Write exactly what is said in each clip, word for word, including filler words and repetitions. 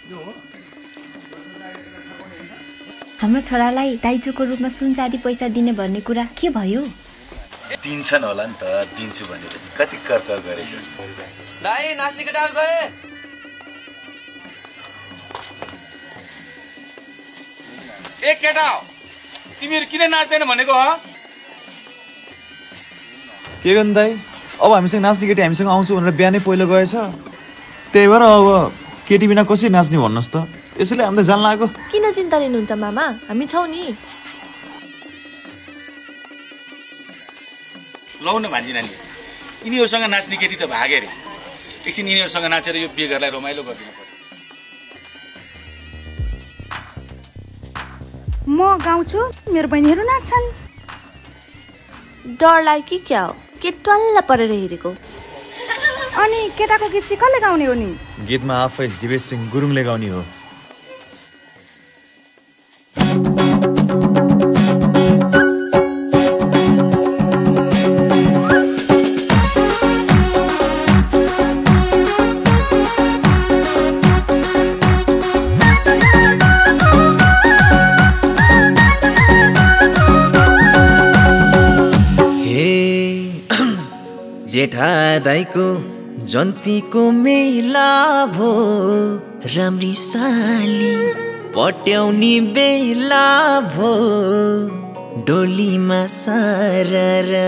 हाम्रो छोरालाई दाइजोको रूपमा सुन चाँदी पैसा दिने भन्ने कुरा के भयो? दिन्छन् होला नि त, दिन्छु भनेपछि कति कर्कर गरेको। दाइ नाच्ने केटाहरु गए। ए केटा, तिमीहरु किन नाच्दैन भनेको हो? के गर्नु दाइ, अब हामीसँग नाच्ने केटी हामीसँग आउँछु भनेर बिहानै पहिलो गएछ। त्यही भएर अब केटी बिना कसरी नाच्ने भन्नुहोस् त। यसैले हामीलाई जान लाग्यो। किन चिन्ता लिनुहुन्छ मामा, हामी छौ नि। लौ न भान्जी नानी, यिनीहरूसँग नाच्ने केटी त भागे रे। एकछिन यिनीहरूसँग नाचेर यो बेगरलाई रमाइलो गरिदिनु पर्यो। म गाउँछु, मेरो बहिनीहरू नाच्छन्। डर लाग्यो कि क्या हो? के टल्ल परेर हेरेको? अनि केटाको गीत चाहिँ कसले गाउने हो नि? गीतमा आफै जीवेश सिंह गुरुङले गाउने हो। जेठा दाइको जन्तीको मेला भो, राम्री साली पट्याउने बेला भो, डोलीमा सारा।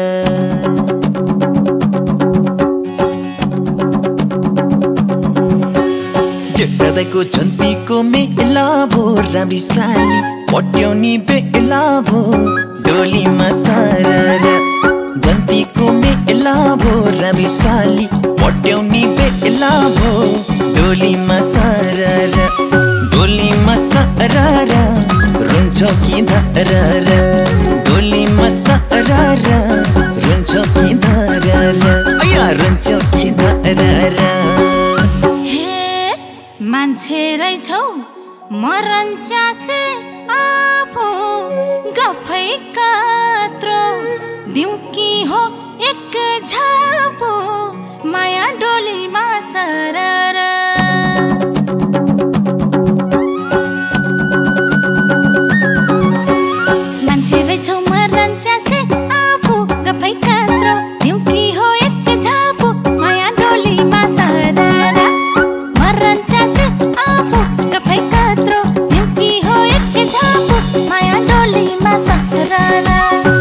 जेठा दाइको जन्तीको मेला भो, राम्री साली पट्याउने बेला भो, डोलीमा सारा। जन्तीको मेला भो, राम्री साली पट्याउने बेला भो, डोलीमा सारा। डोलीमा सारा रुन्छ कि धारा, डोलीमा सारा रुन्छ कि धारा, अया रुन्छ कि धारा। हे मान्छे रहेछौ मरन्चासे आफू गफै कात्रो, दिउ कि हो एक झापो, माया डोलीमा सररा। मान्छे रहेछौ मरन्चासे आफू गफै कात्रो, दिउ कि हो एक झापो, माया डोलीमा सररा। मरन्चासे आफू गफै कात्रो, दिउ कि हो एक झापो, माया डोलीमा सररा।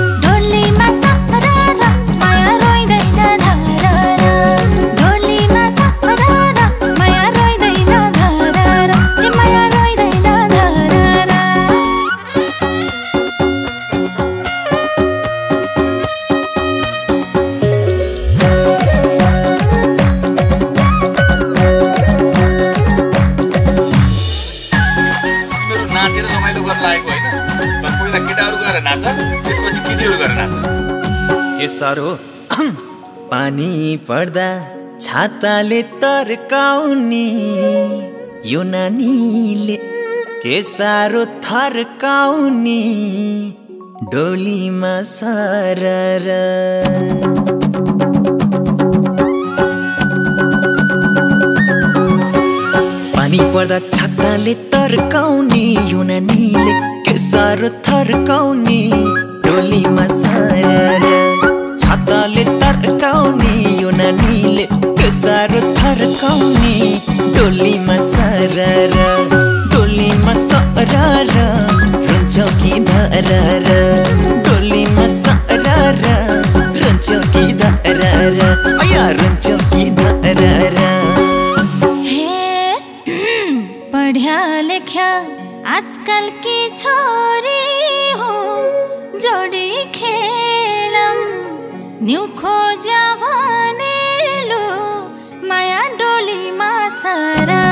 के साह्रो पानी पर्दा छाताले तर्काउने, यो नानीले के साह्रो थर्काउने, डोलीमा सारा। पानी पर्दा छाताले तर्काउने, यो नानीले के साह्रो थर्काउने, डोलीमा सारा। छाताले तर्काउने, यो नानीले के साह्रो थर्काउने, डोलीमा सारा। डोलीमा सारा रुन्छ कि धारा, डोलीमा सारा रुन्छ कि धारा, अया रुन्छ कि धारा। हे पढ्या लेख्या आजकल की छोरी हो, जोडी खेलम न्यू खोजा भनेलो, माया डोलीमा सररा।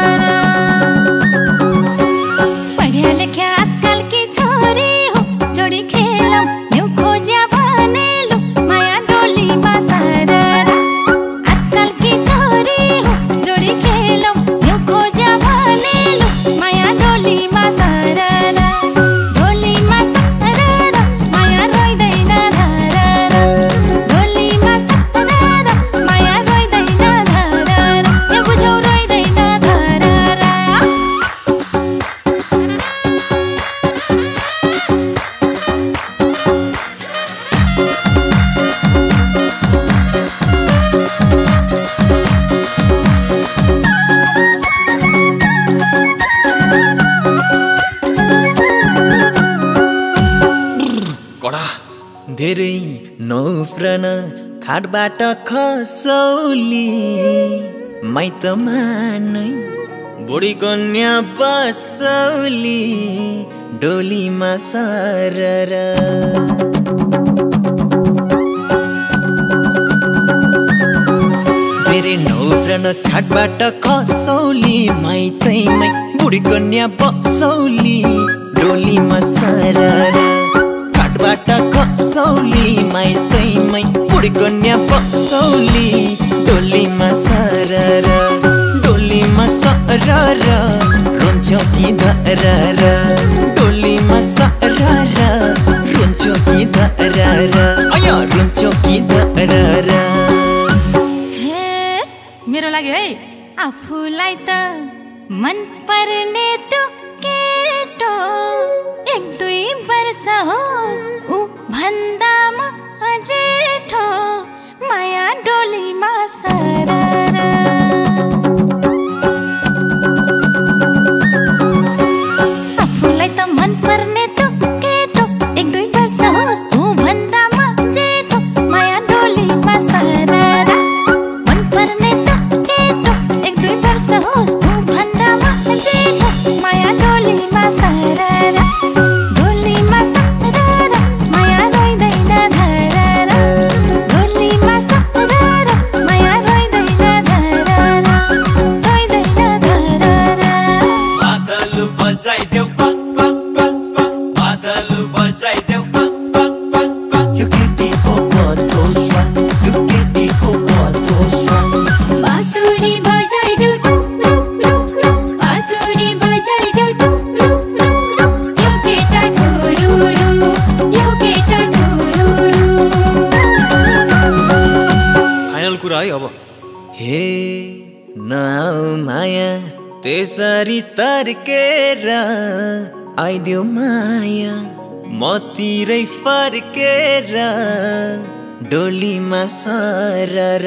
पढ्या लेख्या आजकल की छोरी हो, जोडी खेलम न्यू खोजा भनेलो, माया डोलीमा सररा। आजकल की छोरी हो, जोडी खेलम न्यू खोजा भनेलो, माया डोलीमा सररा। डोलीमा सररा, माया रोइदैन धररा। डोलीमा सररा, माया रोइदैन धररा। ए बुझौ रोइदैन धेरै नौफ्रन खाटबाट खसौली माइतमा नै बुढी कन्या बसौली डोलीमा सरर धेरै नौफ्रन खाटबाट खसौली माइतैमै बुढी कन्या बसौली डोलीमा सरर खाटबाट खसौली माइतैमै बुढी कन्या बसौली डोलीमा सरर डोलीमा सरर रुन्छौ कि धरर डोलीमा सरर रुन्छौ कि धरर अय रुन्छौ कि धरर हे मेरो लागि है आफूलाई त मन पर्ने त्यो केटो एक दुई वर्ष होस् ऊ भन्दामा जेठो माया डोलीमा सरर आफूलाई त मन पर्ने त्यो केटो एक दुई वर्ष होस् ऊ भन्दामा जेठो माया डोलीमा सरर मन पर्ने त्यो केटो एक दुई वर्ष होस् ऊ भन्दामा जेठो माया डोलीमा सरर डोलीमा सरर माया रोइदैन धरर डोलीमा सरर माया रोइदैन धरर रोइदैन धरर मादल बजाइदेऊ पक पक पक पक मादल बजाइदेऊ पक पक पक पक यो केटीको कस्तो स्वाङ यो केटीको कस्तो स्वाङ बाँसुरी बजाइदेऊ तु रु रु रु बाँसुरी बजाइदेऊ तु रु रु रु यो केटा धुरुरु यो केटा धुरुरु फाइनल कुरा है अब हे नआऊ माया त्यसरी तर्केर आइदेऊ माया मतिरै फर्केर डोलीमा सरर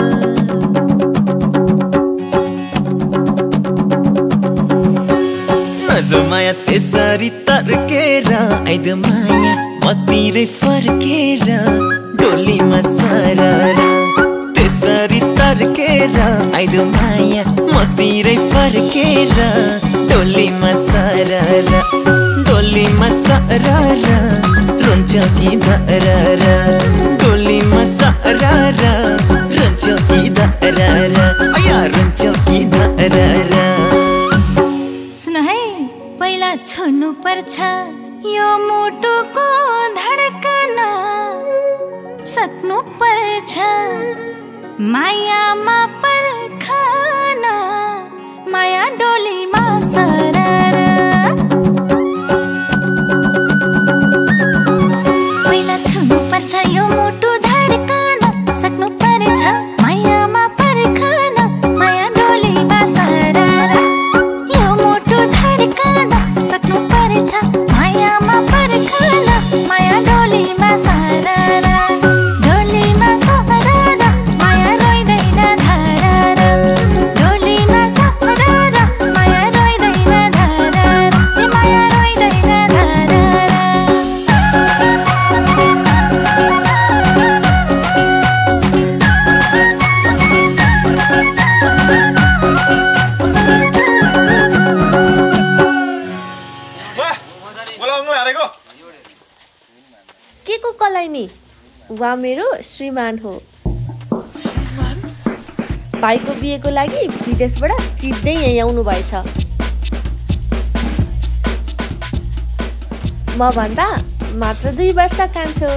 नजो माया त्यसरी तर्केर आइदेऊ माया मतिरै फर्केर डोलीमा सरर त्यसरी तर्केर आइदेऊ माया मतिरै फर्केर डोलीमा सरर डोलीमा सरर रुन्छ कि धरर डोलीमा सरर रुन्छ कि धरर अया रुन्छ कि धरर सुन है पहिला छुनु पर्छ यो मुटुको धड्कन सक्नु पर्छ मायामा पर्खन माया डोलीमा सरर पहिला छुनु पर्छ यो मुटु धड्कन सक्नु पर्छ मायामा पर्खन माया डोलीमा सरर यो मुटु धड्कन सक्नु पर्छ मायामा पर्खन माया डोलीमा सरर डोलीमा सरर माया रोइदैन धरर डोलीमा सरर माया रोइदैन धरर ए माया रोइदैन धरर बोलाउनु हारेको के को कलाई नि वा मेरो श्रीमान हो भाइको बिहेको लागि विदेशबाट सिधै यहाँ आउनु भएछ म भन्दा मात्र दुई वर्ष कान्छो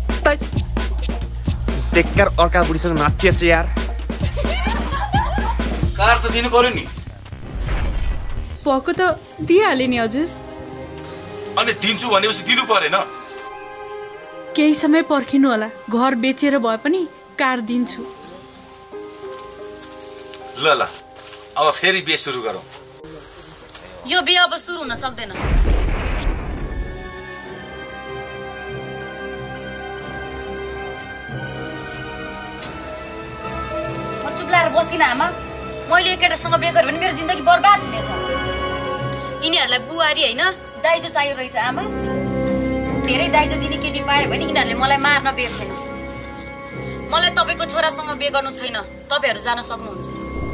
टेक्कर अर्का बुढीसँग नाचिएछ यार कार त दिनु पर्यो नि पको त दिइहाले नि हजुर अनि दिन्छु भनेपछि दिनु परेन केही समय पर्खिनु होला घर बेचेर भए पनि कार दिन्छु ल ल अब फेरि बिहे सुरु गरौँ यो बिहे अब सुरु हुन सक्दैन म चुप लाएर बस्दिनँ आमा मैले यो केटासँग बिहे गरेँ भने मेरो जिन्दगी बर्बाद हुनेछ यिनीहरूलाई बुहारी होइन दाइजो चाहियो रहेछ आमा धेरै दाइजो दिने केटी पायो भने यिनीहरूले मलाई मार्न बेर छैन। मलाई तपाईँको छोरासँग बिहे गर्नु छैन, तपाईँहरू जान सक्नुहुन्छ।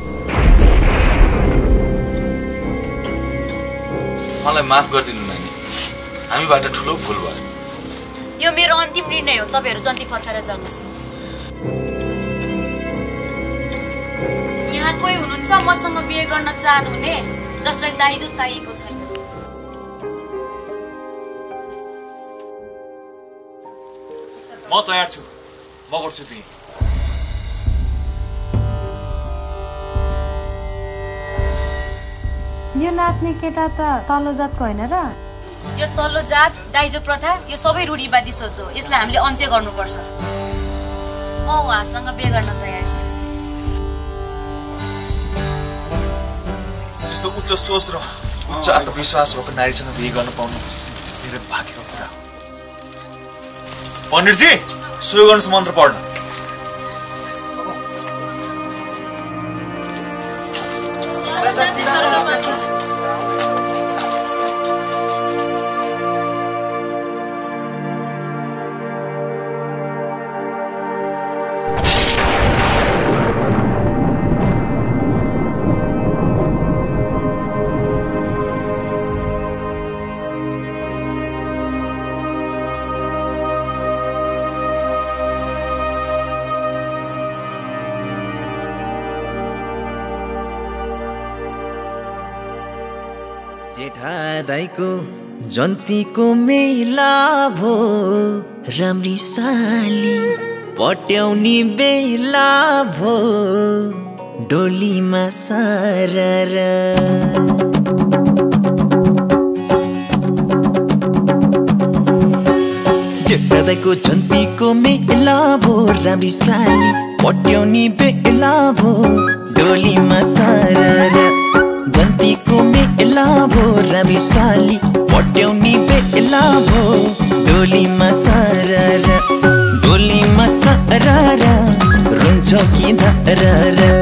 मलाई माफ गरिदिनु नानी, हामीबाट ठुलो भुल भयो। यो मेरो अन्तिम निर्णय हो, तपाईँहरू जन्ती फर्काएर जानुहोस्। यहाँ कोही हुनुहुन्छ मसँग बिहे गर्न चाहनुहुने जसलाई दाइजो चाहिएको छैन? म तयार छु, म गर्छु बिहे। यो नाच्ने केटा त तल्लो जातको होइन र? यो तल्लो जात दाइजो प्रथा यो सबै रूढिवादी सोच हो, यसलाई हामीले अन्त्य गर्नुपर्छ। म उहाँसँग बिहे गर्न तयार छु। यस्तो उच्च सोच र उच्च आत्मविश्वास भएको नारीसँग बिहे गर्न पाउनु मेरो भाग्यको कुरा हो। पण्डितजी, सुरु गर्नुहोस् मन्त्र पढ्न। जेठा दाइको जन्तीको मेला भो राम्री साली पट्याउने बेला भो डोलीमा सारर जेठा दाइको जन्तीको मेला भो राम्री साली पट्याउने बेला भो डोलीमा सारर जन्तीको मेला भो राम्री साली पट्याउने बेला भो डोलीमा सारर डोलीमा सारर रुन्छ कि धरर